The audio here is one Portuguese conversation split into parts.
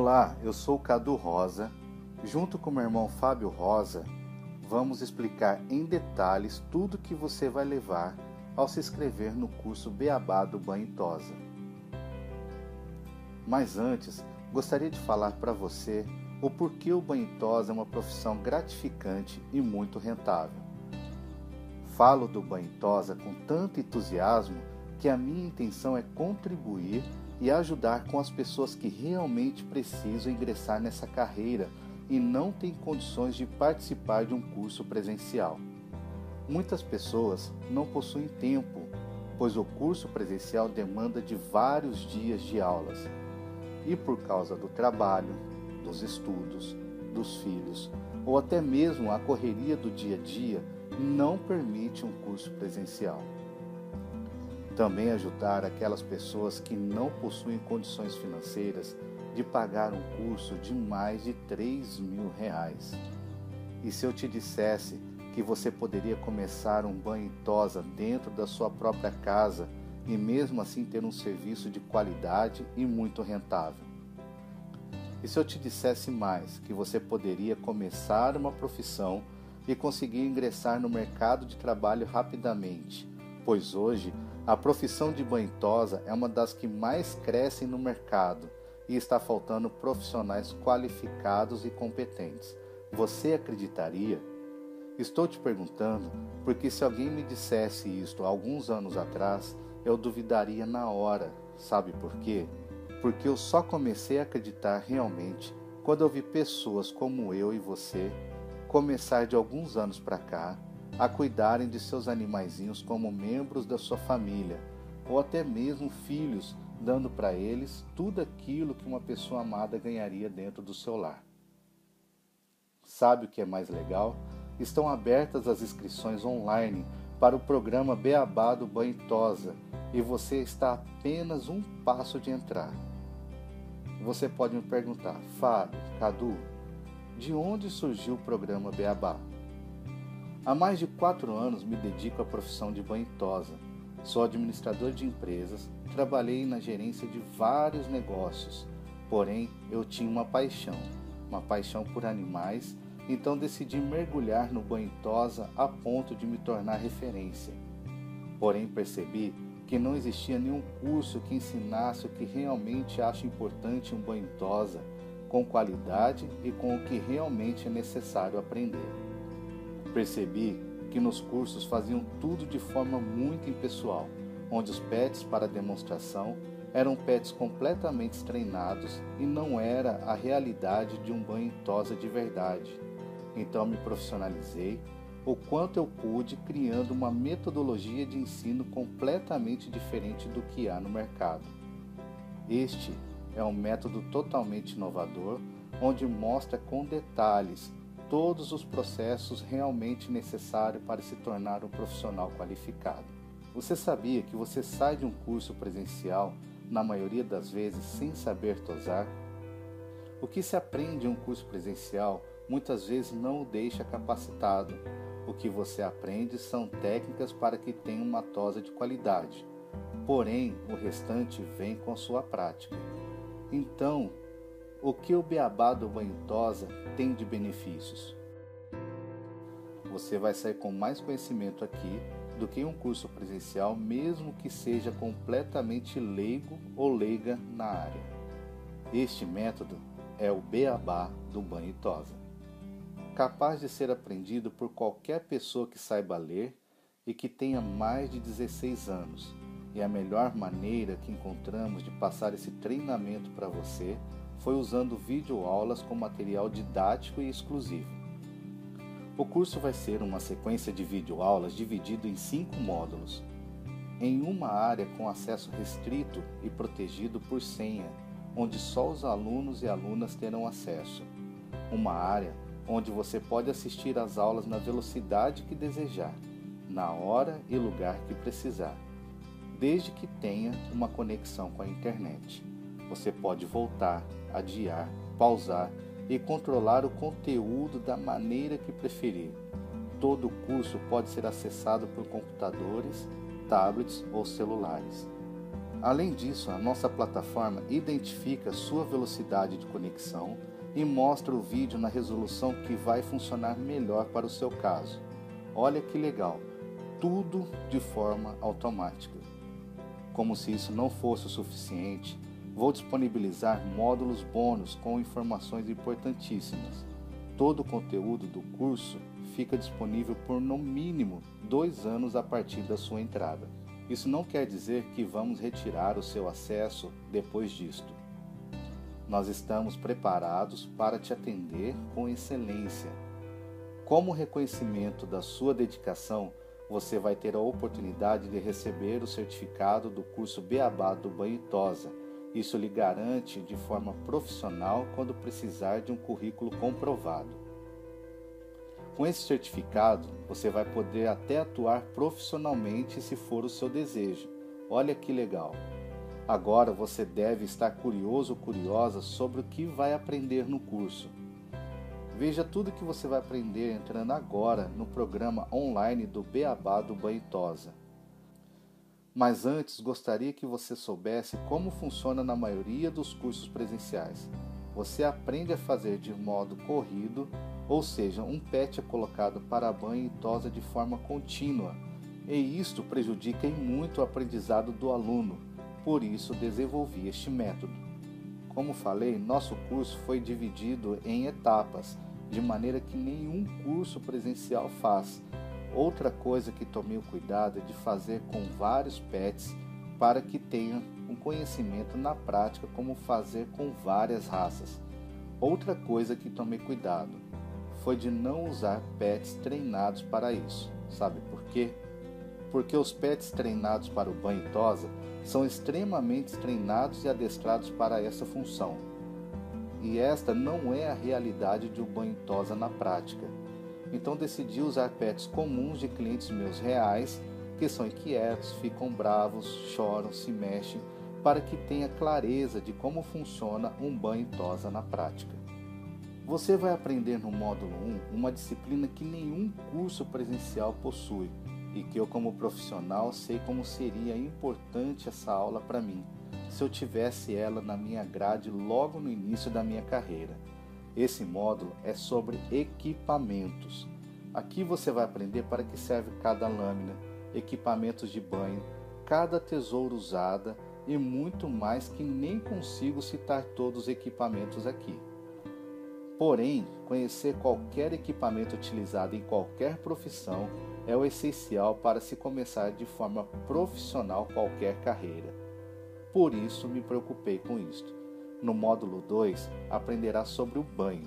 Olá, eu sou o Cadu Rosa. Junto com meu irmão Fábio Rosa, vamos explicar em detalhes tudo que você vai levar ao se inscrever no curso Beabá do Banho e Tosa. Mas antes, gostaria de falar para você o porquê o banho e tosa é uma profissão gratificante e muito rentável. Falo do banho e tosa com tanto entusiasmo que a minha intenção é contribuir e ajudar com as pessoas que realmente precisam ingressar nessa carreira e não têm condições de participar de um curso presencial. Muitas pessoas não possuem tempo, pois o curso presencial demanda de vários dias de aulas. E por causa do trabalho, dos estudos, dos filhos, ou até mesmo a correria do dia a dia, não permite um curso presencial. Também ajudar aquelas pessoas que não possuem condições financeiras de pagar um curso de mais de R$ 3.000. E se eu te dissesse que você poderia começar um banho e tosa dentro da sua própria casa e mesmo assim ter um serviço de qualidade e muito rentável? E se eu te dissesse mais que você poderia começar uma profissão e conseguir ingressar no mercado de trabalho rapidamente, pois hoje a profissão de banho e tosa é uma das que mais crescem no mercado e está faltando profissionais qualificados e competentes. Você acreditaria? Estou te perguntando porque se alguém me dissesse isto há alguns anos atrás, eu duvidaria na hora. Sabe por quê? Porque eu só comecei a acreditar realmente quando eu vi pessoas como eu e você começar de alguns anos para cá a cuidarem de seus animaizinhos como membros da sua família, ou até mesmo filhos, dando para eles tudo aquilo que uma pessoa amada ganharia dentro do seu lar. Sabe o que é mais legal? Estão abertas as inscrições online para o programa Beabá do Banho e Tosa e você está a apenas um passo de entrar. Você pode me perguntar, Fábio, Cadu, de onde surgiu o programa Beabá? Há mais de 4 anos me dedico à profissão de banho e tosa. Sou administrador de empresas, trabalhei na gerência de vários negócios, porém eu tinha uma paixão por animais, então decidi mergulhar no banho e tosa a ponto de me tornar referência. Porém percebi que não existia nenhum curso que ensinasse o que realmente acho importante em um banho e tosa, com qualidade e com o que realmente é necessário aprender. Percebi que nos cursos faziam tudo de forma muito impessoal, onde os pets para demonstração eram pets completamente treinados e não era a realidade de um banho e tosa de verdade. Então me profissionalizei o quanto eu pude, criando uma metodologia de ensino completamente diferente do que há no mercado. Este é um método totalmente inovador, onde mostra com detalhes todos os processos realmente necessários para se tornar um profissional qualificado. Você sabia que você sai de um curso presencial, na maioria das vezes, sem saber tosar? O que se aprende em um curso presencial, muitas vezes não o deixa capacitado. O que você aprende são técnicas para que tenha uma tosa de qualidade. Porém, o restante vem com a sua prática. Então, o que o Beabá do Banho e Tosa tem de benefícios? Você vai sair com mais conhecimento aqui do que em um curso presencial, mesmo que seja completamente leigo ou leiga na área. Este método é o Beabá do Banho e Tosa, capaz de ser aprendido por qualquer pessoa que saiba ler e que tenha mais de 16 anos. E a melhor maneira que encontramos de passar esse treinamento para você foi usando videoaulas com material didático e exclusivo. O curso vai ser uma sequência de videoaulas dividido em 5 módulos, em uma área com acesso restrito e protegido por senha, onde só os alunos e alunas terão acesso. Uma área onde você pode assistir às aulas na velocidade que desejar, na hora e lugar que precisar, desde que tenha uma conexão com a internet. Você pode voltar, adiar, pausar e controlar o conteúdo da maneira que preferir. Todo o curso pode ser acessado por computadores, tablets ou celulares. Além disso, a nossa plataforma identifica sua velocidade de conexão e mostra o vídeo na resolução que vai funcionar melhor para o seu caso. Olha que legal, tudo de forma automática. Como se isso não fosse o suficiente, vou disponibilizar módulos bônus com informações importantíssimas. Todo o conteúdo do curso fica disponível por no mínimo 2 anos a partir da sua entrada. Isso não quer dizer que vamos retirar o seu acesso depois disto. Nós estamos preparados para te atender com excelência. Como reconhecimento da sua dedicação, você vai ter a oportunidade de receber o certificado do curso Beabá do Banho e Tosa. Isso lhe garante de forma profissional quando precisar de um currículo comprovado. Com esse certificado, você vai poder até atuar profissionalmente se for o seu desejo. Olha que legal! Agora você deve estar curioso ou curiosa sobre o que vai aprender no curso. Veja tudo que você vai aprender entrando agora no programa online do Beabá do Banho e Tosa. Mas antes, gostaria que você soubesse como funciona na maioria dos cursos presenciais. Você aprende a fazer de modo corrido, ou seja, um PET é colocado para banho e tosa de forma contínua, e isto prejudica em muito o aprendizado do aluno, por isso desenvolvi este método. Como falei, nosso curso foi dividido em etapas, de maneira que nenhum curso presencial faz. Outra coisa que tomei o cuidado é de fazer com vários PETs para que tenha um conhecimento na prática como fazer com várias raças. Outra coisa que tomei cuidado foi de não usar PETs treinados para isso. Sabe por quê? Porque os PETs treinados para o banho e tosa são extremamente treinados e adestrados para essa função. E esta não é a realidade de um banho e tosa na prática. Então decidi usar PETs comuns de clientes meus reais, que são inquietos, ficam bravos, choram, se mexem, para que tenha clareza de como funciona um banho e tosa na prática. Você vai aprender no módulo 1 uma disciplina que nenhum curso presencial possui e que eu, como profissional, sei como seria importante essa aula para mim, se eu tivesse ela na minha grade logo no início da minha carreira. Esse módulo é sobre equipamentos. Aqui você vai aprender para que serve cada lâmina, equipamentos de banho, cada tesoura usada e muito mais que nem consigo citar todos os equipamentos aqui. Porém, conhecer qualquer equipamento utilizado em qualquer profissão é o essencial para se começar de forma profissional qualquer carreira. Por isso me preocupei com isto. No módulo 2, aprenderá sobre o banho.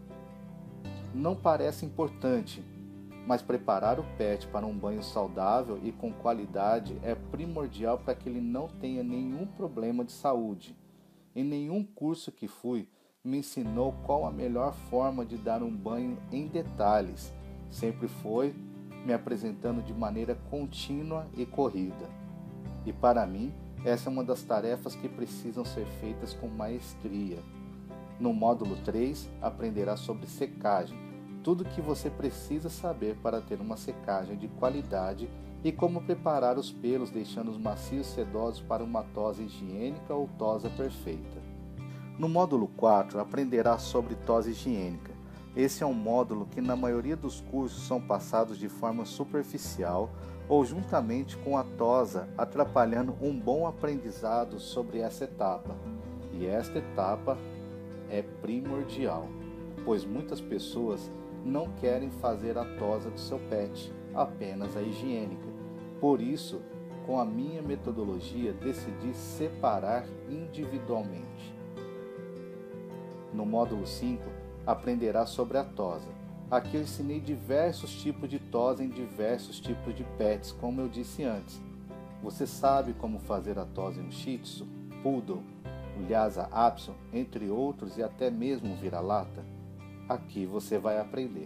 Não parece importante, mas preparar o pet para um banho saudável e com qualidade é primordial para que ele não tenha nenhum problema de saúde. Em nenhum curso que fui, me ensinou qual a melhor forma de dar um banho em detalhes. Sempre foi me apresentando de maneira contínua e corrida. E para mim, essa é uma das tarefas que precisam ser feitas com maestria. No módulo 3, aprenderá sobre secagem, tudo o que você precisa saber para ter uma secagem de qualidade e como preparar os pelos deixando os macios sedosos para uma tosa higiênica ou tosa perfeita. No módulo 4, aprenderá sobre tosa higiênica. Esse é um módulo que na maioria dos cursos são passados de forma superficial ou juntamente com a tosa, atrapalhando um bom aprendizado sobre essa etapa. E esta etapa é primordial, pois muitas pessoas não querem fazer a tosa do seu pet, apenas a higiênica. Por isso, com a minha metodologia, decidi separar individualmente. No módulo 5, aprenderá sobre a tosa. Aqui eu ensinei diversos tipos de tosa em diversos tipos de pets, como eu disse antes. Você sabe como fazer a tosa em um Shih Tzu, Poodle, um Lhasa Apso, entre outros e até mesmo um vira-lata? Aqui você vai aprender.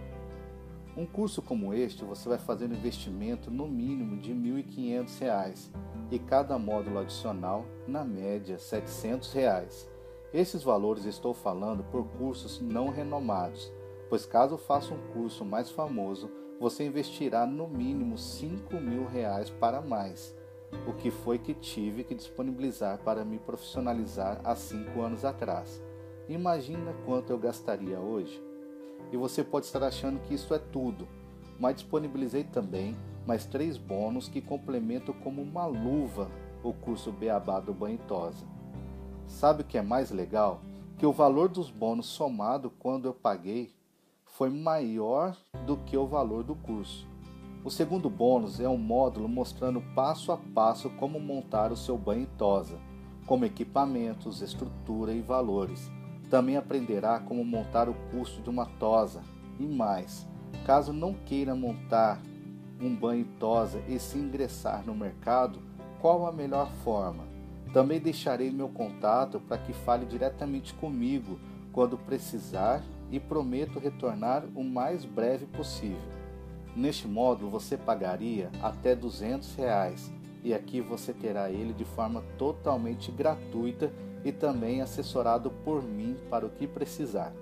Um curso como este você vai fazer um investimento no mínimo de R$ 1.500 e cada módulo adicional, na média, R$ 700. Esses valores estou falando por cursos não renomados, pois caso faça um curso mais famoso, você investirá no mínimo R$ 5.000 para mais. o que foi que tive que disponibilizar para me profissionalizar há 5 anos atrás. Imagina quanto eu gastaria hoje? E você pode estar achando que isso é tudo, mas disponibilizei também mais 3 bônus que complementam como uma luva o curso Beabá do Banho e Tosa. Sabe o que é mais legal? Que o valor dos bônus somado quando eu paguei foi maior do que o valor do curso. O segundo bônus é um módulo mostrando passo a passo como montar o seu banho e tosa, como equipamentos, estrutura e valores. Também aprenderá como montar o custo de uma tosa e mais. Caso não queira montar um banho e tosa e se ingressar no mercado, qual a melhor forma? Também deixarei meu contato para que fale diretamente comigo quando precisar e prometo retornar o mais breve possível. Neste módulo você pagaria até R$200 e aqui você terá ele de forma totalmente gratuita e também assessorado por mim para o que precisar.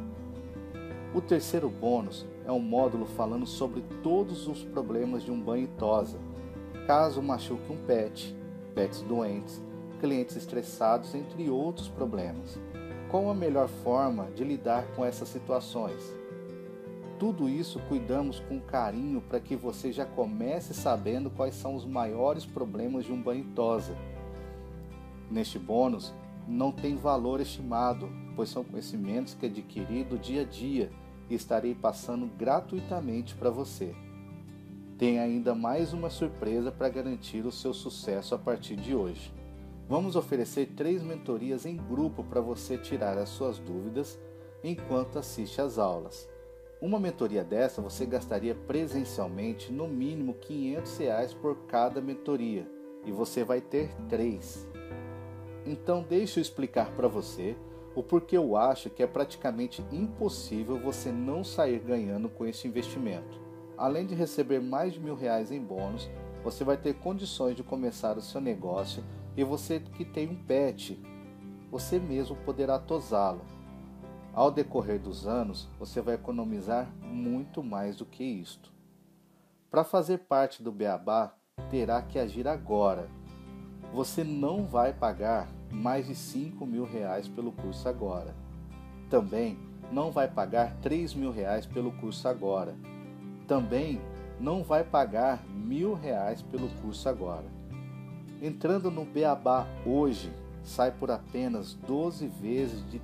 O terceiro bônus é um módulo falando sobre todos os problemas de um banho e tosa, caso machuque um pet, pets doentes, clientes estressados, entre outros problemas. Qual a melhor forma de lidar com essas situações? Tudo isso cuidamos com carinho para que você já comece sabendo quais são os maiores problemas de um banho e tosa. Neste bônus não tem valor estimado, pois são conhecimentos que adquiri do dia a dia e estarei passando gratuitamente para você. Tem ainda mais uma surpresa para garantir o seu sucesso a partir de hoje. Vamos oferecer 3 mentorias em grupo para você tirar as suas dúvidas enquanto assiste às aulas. Uma mentoria dessa você gastaria presencialmente no mínimo R$500 por cada mentoria e você vai ter 3. Então deixa eu explicar para você o porquê eu acho que é praticamente impossível você não sair ganhando com este investimento. Além de receber mais de R$1.000 em bônus, você vai ter condições de começar o seu negócio e você que tem um pet, você mesmo poderá tosá-lo. Ao decorrer dos anos, você vai economizar muito mais do que isto. Para fazer parte do Beabá, terá que agir agora. Você não vai pagar mais de R$5.000 pelo curso agora. Também não vai pagar R$3.000 pelo curso agora. Também não vai pagar R$1.000 pelo curso agora. Entrando no Beabá hoje, sai por apenas 12 vezes de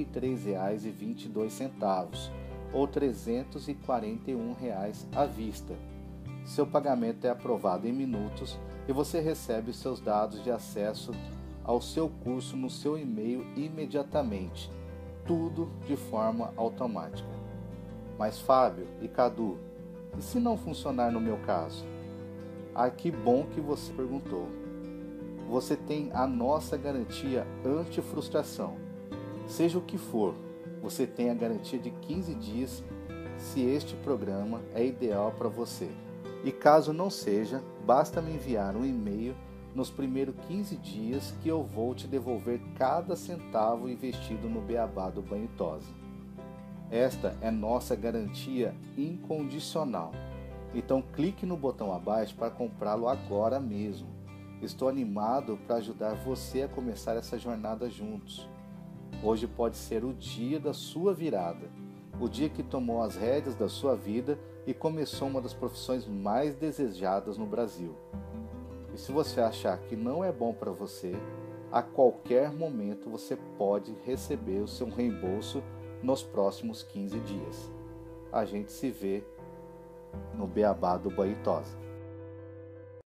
R$33,22 ou R$341 à vista. Seu pagamento é aprovado em minutos e você recebe seus dados de acesso ao seu curso no seu e-mail imediatamente, tudo de forma automática. Mas Fábio e Cadu, e se não funcionar no meu caso? Ah, que bom que você perguntou. Você tem a nossa garantia anti-frustração. Seja o que for, você tem a garantia de 15 dias se este programa é ideal para você. E caso não seja, basta me enviar um e-mail nos primeiros 15 dias que eu vou te devolver cada centavo investido no Beabá do Banho e Tosa. Esta é nossa garantia incondicional. Então clique no botão abaixo para comprá-lo agora mesmo. Estou animado para ajudar você a começar essa jornada juntos. Hoje pode ser o dia da sua virada, o dia que tomou as rédeas da sua vida e começou uma das profissões mais desejadas no Brasil. E se você achar que não é bom para você, a qualquer momento você pode receber o seu reembolso nos próximos 15 dias. A gente se vê no Beabá do Banho e Tosa.